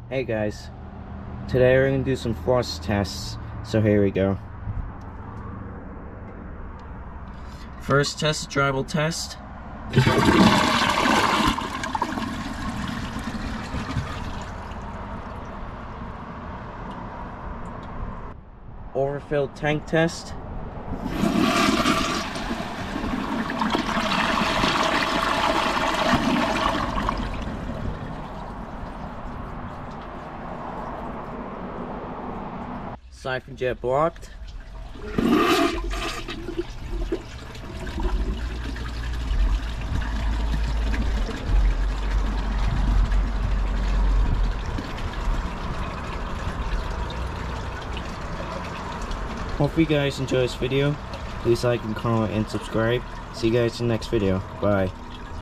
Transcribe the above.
Hey guys, today we're going to do some floss tests, so here we go. First test, dribble test. Overfilled tank test. Siphon jet blocked. Hope you guys enjoy this video. Please like and comment and subscribe. See you guys in the next video. Bye.